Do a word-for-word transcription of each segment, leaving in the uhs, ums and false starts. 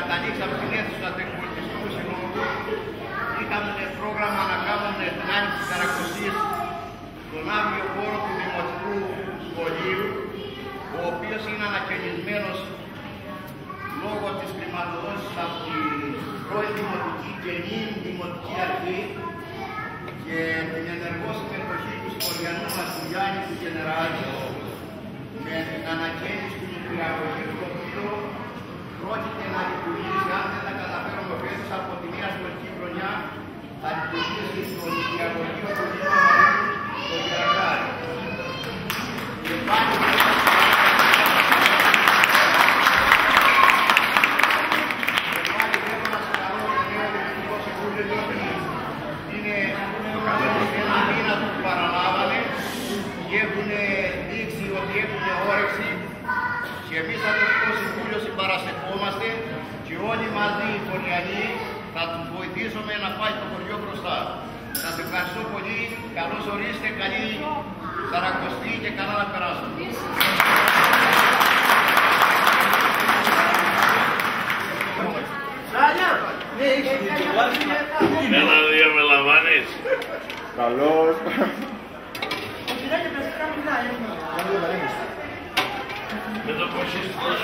ανοίξαμε την αίθουσα του Εκπολιτιστικού Συλλόγου. Είχαμε πρόγραμμα να κάνουμε την άνοιξη της Σαρακοστής στον άδειο χώρο του Δημοτικού Σχολείου, ο οποίος είναι ανακαινισμένος λόγω της χρηματοδότησης από την πρώην Δημοτική και νυν Δημοτική Αρχή και την ενεργό συμμετοχή του σχολιανού μας του Γιάννη του Γενεράλη με την ανακαίνιση του νηπιαγωγείου, το οποίο πρόκειται να λειτουργήσει, αν δεν τα καταφέρουμε φέτος, από τη νέα σχολική χρονιά θα λειτουργήσει στο νηπιαγωγείο του Δήμου Μαρίου, το Γερακάρι. Και πάλι θέλω να συγχαρώ το νέο Διευθυντικό Συμβούλιο, διότι είναι ένα μήνα που παραλάβανε και έχουν δείξει ότι έχουν όρεξη και εμείς σαν Διευθυντικό Συμβούλιο συμπαραστεκόμαστε και όλοι μαζί οι χωριανοί θα τους βοηθήσουμε να πάει το χωριό μπροστά. Σας ευχαριστώ πολύ, καλώς ορίστε, καλή Σαρακοστή και καλά να περάσουμε. Ένα δύο με λαμβάνεις. Καλώς. Με το πώς είσαι τόσο.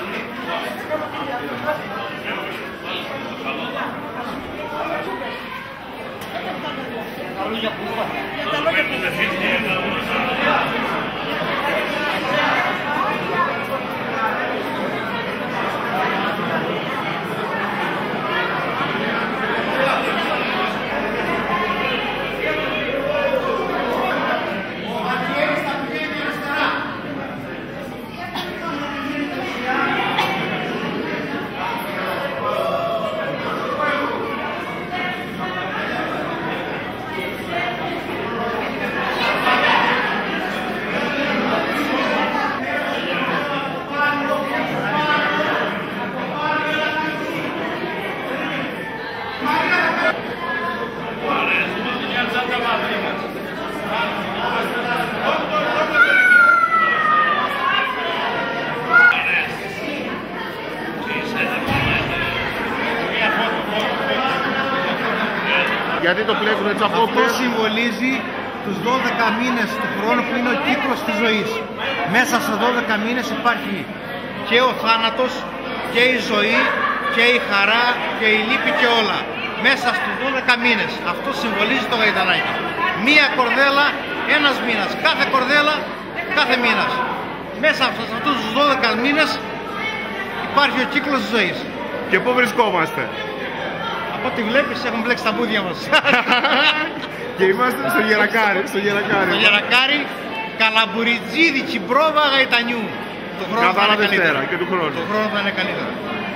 Γιατί το πλέκουν έτσι από αυτό συμβολίζει τους δώδεκα μήνες του χρόνου που είναι ο κύκλος της ζωής. Μέσα σε δώδεκα μήνες υπάρχει και ο θάνατος και η ζωή και η χαρά και η λύπη και όλα. Μέσα στους δώδεκα μήνες. Αυτό συμβολίζει το γαϊδανάκι. Μία κορδέλα, ένας μήνας. Κάθε κορδέλα, κάθε μήνας. Μέσα σε αυτούς τους δώδεκα μήνες υπάρχει ο κύκλος της ζωής. Και πού βρισκόμαστε? Από ό,τι βλέπεις έχουν μπλέξει τα μπούδια μας. Και είμαστε στο Γερακάρι. Στο Γερακάρι, στο Γερακάρι, Καλαμπουριτζίδη, Τσιμπρόβα, Γαϊτανιού. Κατά Δευτέρα και του χρόνου. Το χρόνο θα είναι καλύτερα.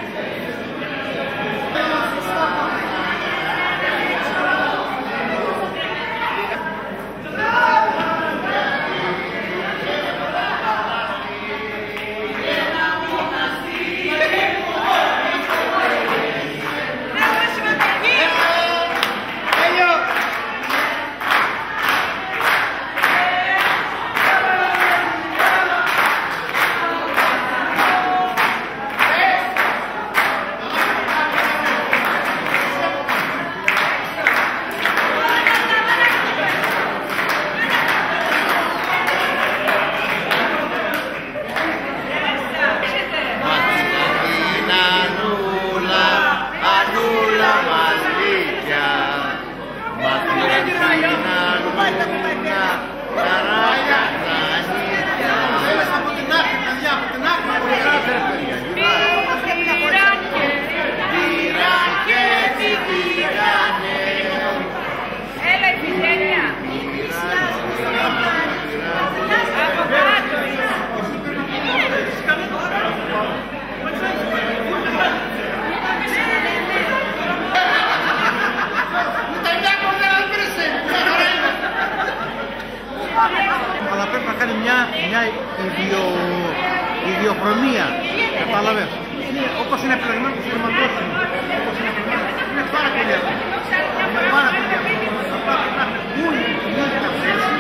Αλλά πρέπει να κάνει μια, μια ιδιο, ιδιοχρονία, κατάλαβες. Όπως είναι επιλεγμένο το σειρματόσυνο, όπως είναι επιλεγμένο, είναι πάρα πολύ αυτό. Είναι πάρα πολύ αυτό. Θα πρέπει να έχουν όλη την ίδια θέση,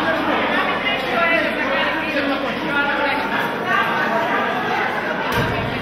το ίδιο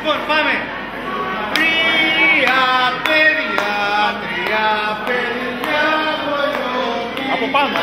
Λοιπόν, πάμε. Τρία παιδιά, τρία παιδιά, Από πάνω.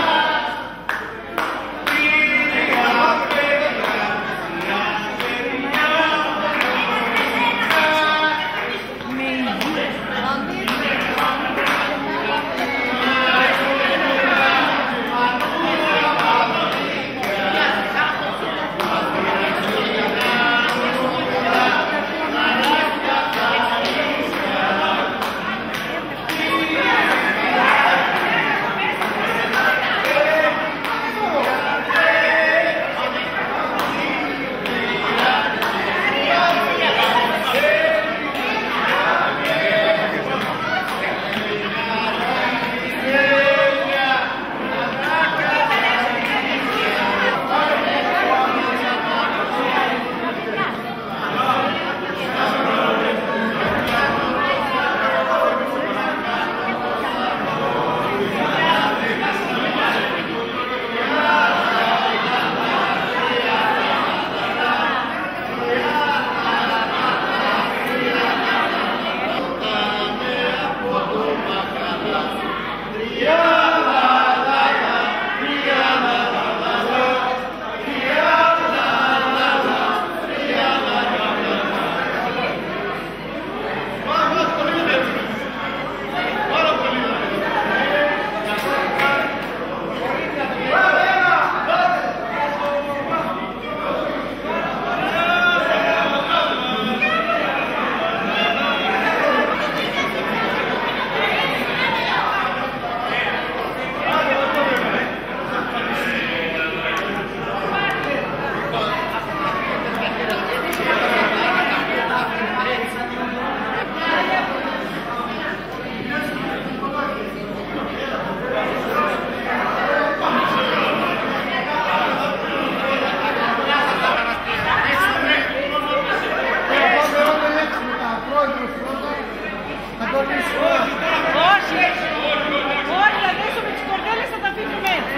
Όχι, όχι, θα δέσουμε τις κορδέλες, θα τα αφήσουμε έτσι.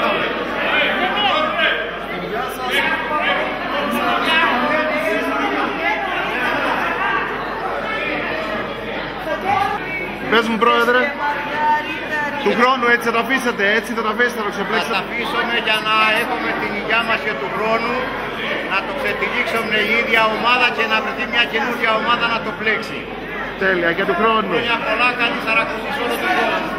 Πες μου, πρόεδρε, του χρόνου έτσι θα τα αφήσετε, έτσι θα τα αφήσετε, θα το ξεπλέξετε. Θα τα αφήσουμε για να έχουμε την υγειά μας και του χρόνου, να το ξετυλίξουμε η ίδια ομάδα και να βρεθεί μια καινούργια ομάδα να το πλέξει. Τέλεια, και του χρόνου. Χρόνια πολλά, καλή σαρακοστή σε όλο τον κόσμο.